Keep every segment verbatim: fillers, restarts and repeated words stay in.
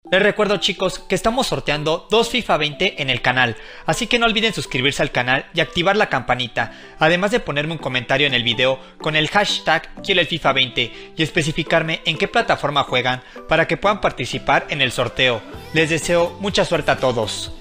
Les recuerdo, chicos, que estamos sorteando dos FIFA veinte en el canal, así que no olviden suscribirse al canal y activar la campanita, además de ponerme un comentario en el video con el hashtag quiero el FIFA veinte y especificarme en qué plataforma juegan para que puedan participar en el sorteo. Les deseo mucha suerte a todos.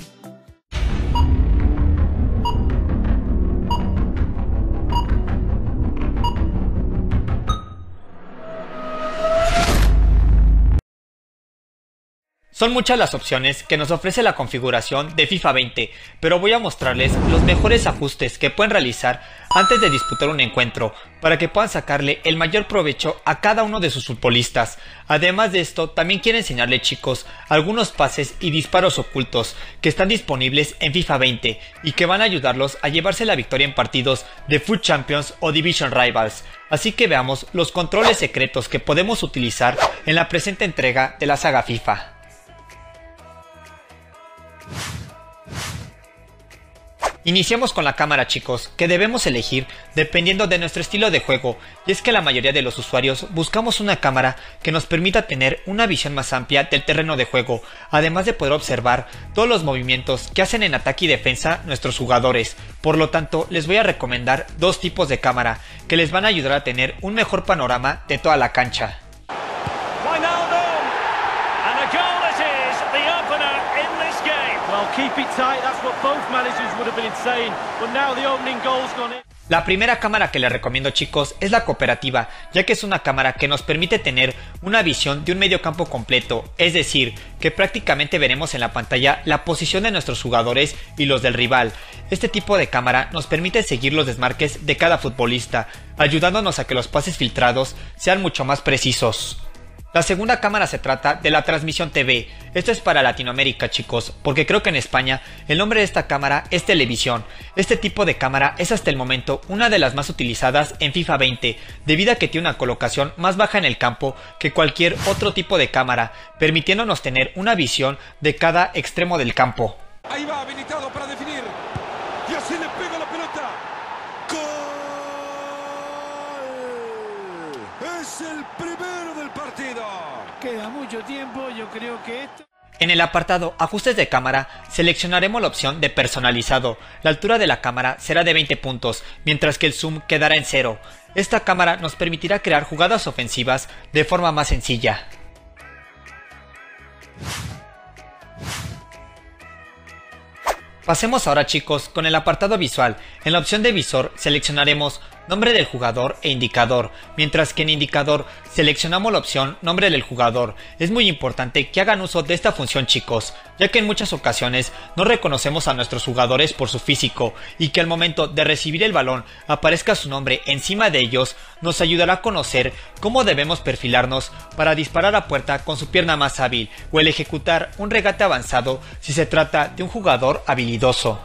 Son muchas las opciones que nos ofrece la configuración de FIFA veinte, pero voy a mostrarles los mejores ajustes que pueden realizar antes de disputar un encuentro, para que puedan sacarle el mayor provecho a cada uno de sus futbolistas. Además de esto, también quiero enseñarles, chicos, algunos pases y disparos ocultos que están disponibles en FIFA veinte y que van a ayudarlos a llevarse la victoria en partidos de FUT Champions o Division Rivals. Así que veamos los controles secretos que podemos utilizar en la presente entrega de la saga FIFA. Iniciamos con la cámara, chicos, que debemos elegir dependiendo de nuestro estilo de juego, y es que la mayoría de los usuarios buscamos una cámara que nos permita tener una visión más amplia del terreno de juego, además de poder observar todos los movimientos que hacen en ataque y defensa nuestros jugadores. Por lo tanto, les voy a recomendar dos tipos de cámara que les van a ayudar a tener un mejor panorama de toda la cancha. La primera cámara que les recomiendo, chicos, es la cooperativa, ya que es una cámara que nos permite tener una visión de un medio campo completo, es decir, que prácticamente veremos en la pantalla la posición de nuestros jugadores y los del rival. Este tipo de cámara nos permite seguir los desmarques de cada futbolista, ayudándonos a que los pases filtrados sean mucho más precisos. La segunda cámara se trata de la transmisión T V. Esto es para Latinoamérica, chicos, porque creo que en España el nombre de esta cámara es televisión. Este tipo de cámara es hasta el momento una de las más utilizadas en FIFA veinte, debido a que tiene una colocación más baja en el campo que cualquier otro tipo de cámara, permitiéndonos tener una visión de cada extremo del campo. Ahí va, habilitado para definir. Y así le pega la pelota. ¡Gol! Es el primero del partido. Queda mucho tiempo, yo creo que esto... En el apartado Ajustes de cámara, seleccionaremos la opción de personalizado. La altura de la cámara será de veinte puntos, mientras que el zoom quedará en cero. Esta cámara nos permitirá crear jugadas ofensivas de forma más sencilla. Pasemos ahora, chicos, con el apartado visual. En la opción de visor seleccionaremos nombre del jugador e indicador, mientras que en indicador seleccionamos la opción nombre del jugador. Es muy importante que hagan uso de esta función, chicos, ya que en muchas ocasiones no reconocemos a nuestros jugadores por su físico, y que al momento de recibir el balón aparezca su nombre encima de ellos nos ayudará a conocer cómo debemos perfilarnos para disparar a puerta con su pierna más hábil, o el ejecutar un regate avanzado si se trata de un jugador habilidoso.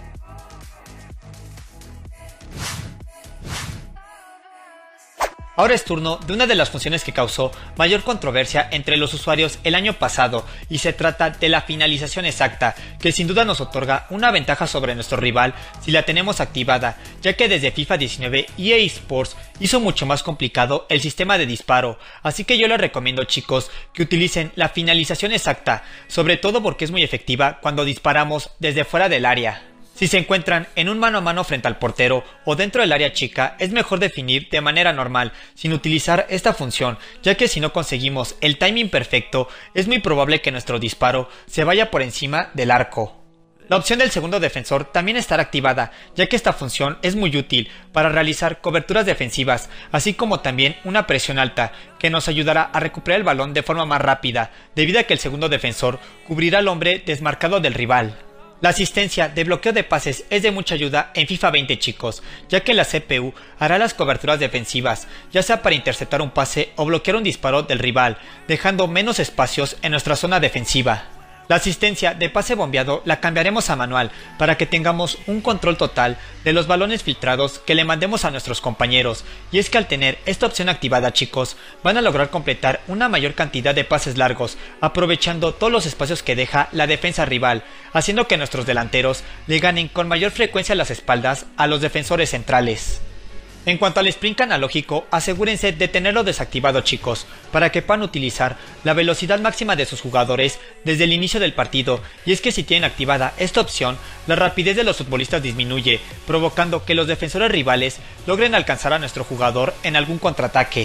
Ahora es turno de una de las funciones que causó mayor controversia entre los usuarios el año pasado, y se trata de la finalización exacta, que sin duda nos otorga una ventaja sobre nuestro rival si la tenemos activada, ya que desde FIFA diecinueve E A Sports hizo mucho más complicado el sistema de disparo, así que yo les recomiendo, chicos, que utilicen la finalización exacta, sobre todo porque es muy efectiva cuando disparamos desde fuera del área. Si se encuentran en un mano a mano frente al portero o dentro del área chica, es mejor definir de manera normal, sin utilizar esta función, ya que si no conseguimos el timing perfecto, es muy probable que nuestro disparo se vaya por encima del arco. La opción del segundo defensor también estará activada, ya que esta función es muy útil para realizar coberturas defensivas, así como también una presión alta, que nos ayudará a recuperar el balón de forma más rápida, debido a que el segundo defensor cubrirá al hombre desmarcado del rival. La asistencia de bloqueo de pases es de mucha ayuda en FIFA veinte, chicos, ya que la C P U hará las coberturas defensivas, ya sea para interceptar un pase o bloquear un disparo del rival, dejando menos espacios en nuestra zona defensiva. La asistencia de pase bombeado la cambiaremos a manual para que tengamos un control total de los balones filtrados que le mandemos a nuestros compañeros, y es que al tener esta opción activada, chicos, van a lograr completar una mayor cantidad de pases largos, aprovechando todos los espacios que deja la defensa rival, haciendo que nuestros delanteros le ganen con mayor frecuencia las espaldas a los defensores centrales. En cuanto al sprint analógico, asegúrense de tenerlo desactivado, chicos, para que puedan utilizar la velocidad máxima de sus jugadores desde el inicio del partido, y es que si tienen activada esta opción, la rapidez de los futbolistas disminuye, provocando que los defensores rivales logren alcanzar a nuestro jugador en algún contraataque.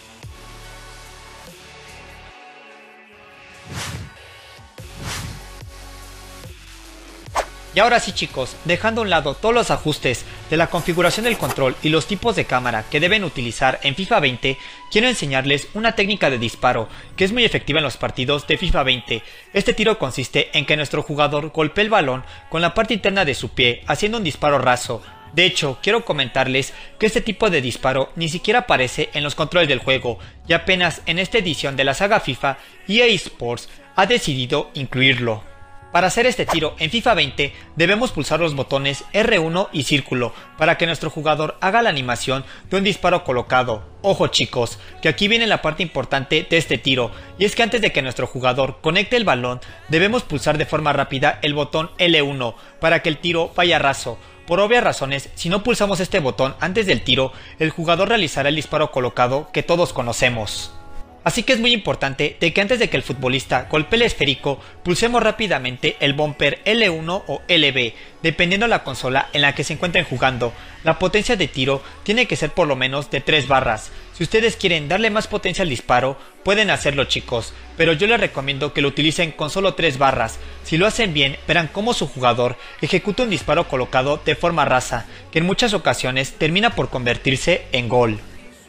Y ahora sí, chicos, dejando a un lado todos los ajustes de la configuración del control y los tipos de cámara que deben utilizar en FIFA veinte, quiero enseñarles una técnica de disparo que es muy efectiva en los partidos de FIFA veinte. Este tiro consiste en que nuestro jugador golpee el balón con la parte interna de su pie, haciendo un disparo raso. De hecho, quiero comentarles que este tipo de disparo ni siquiera aparece en los controles del juego, y apenas en esta edición de la saga FIFA, E A Sports ha decidido incluirlo. Para hacer este tiro en FIFA veinte debemos pulsar los botones R uno y círculo para que nuestro jugador haga la animación de un disparo colocado. Ojo, chicos, que aquí viene la parte importante de este tiro, y es que antes de que nuestro jugador conecte el balón debemos pulsar de forma rápida el botón L uno para que el tiro vaya raso. Por obvias razones, si no pulsamos este botón antes del tiro, el jugador realizará el disparo colocado que todos conocemos. Así que es muy importante de que antes de que el futbolista golpee el esférico, pulsemos rápidamente el bumper L uno o L B, dependiendo de la consola en la que se encuentren jugando. La potencia de tiro tiene que ser por lo menos de tres barras. Si ustedes quieren darle más potencia al disparo, pueden hacerlo, chicos, pero yo les recomiendo que lo utilicen con solo tres barras. Si lo hacen bien, verán cómo su jugador ejecuta un disparo colocado de forma rasa, que en muchas ocasiones termina por convertirse en gol.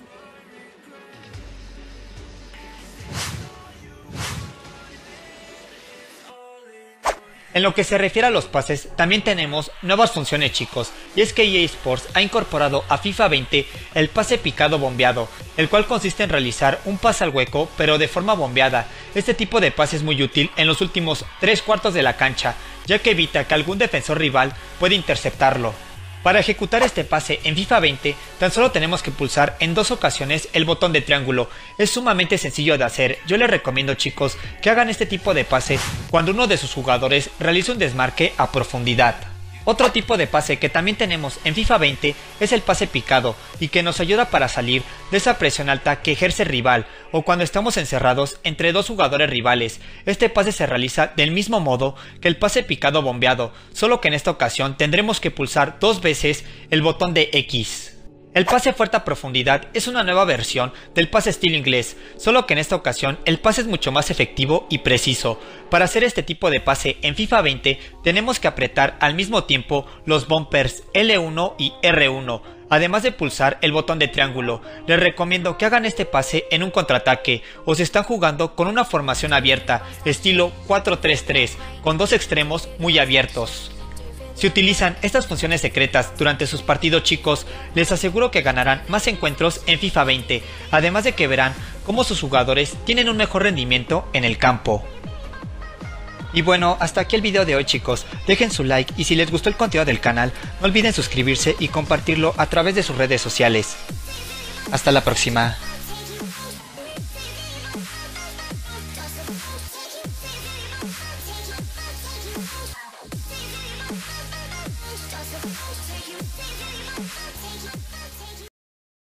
En lo que se refiere a los pases, también tenemos nuevas funciones, chicos, y es que E A Sports ha incorporado a FIFA veinte el pase picado bombeado, el cual consiste en realizar un pase al hueco pero de forma bombeada. Este tipo de pase es muy útil en los últimos tres cuartos de la cancha, ya que evita que algún defensor rival pueda interceptarlo. Para ejecutar este pase en FIFA veinte, tan solo tenemos que pulsar en dos ocasiones el botón de triángulo. Es sumamente sencillo de hacer. Yo les recomiendo, chicos, que hagan este tipo de pases cuando uno de sus jugadores realiza un desmarque a profundidad. Otro tipo de pase que también tenemos en FIFA veinte es el pase picado, y que nos ayuda para salir de esa presión alta que ejerce el rival, o cuando estamos encerrados entre dos jugadores rivales. Este pase se realiza del mismo modo que el pase picado bombeado, solo que en esta ocasión tendremos que pulsar dos veces el botón de X. El pase fuerte a profundidad es una nueva versión del pase estilo inglés, solo que en esta ocasión el pase es mucho más efectivo y preciso. Para hacer este tipo de pase en FIFA veinte tenemos que apretar al mismo tiempo los bumpers L uno y R uno, además de pulsar el botón de triángulo. Les recomiendo que hagan este pase en un contraataque o si están jugando con una formación abierta, estilo cuatro tres tres, con dos extremos muy abiertos. Si utilizan estas funciones secretas durante sus partidos, chicos, les aseguro que ganarán más encuentros en FIFA veinte, además de que verán cómo sus jugadores tienen un mejor rendimiento en el campo. Y bueno, hasta aquí el video de hoy, chicos. Dejen su like y si les gustó el contenido del canal, no olviden suscribirse y compartirlo a través de sus redes sociales. Hasta la próxima.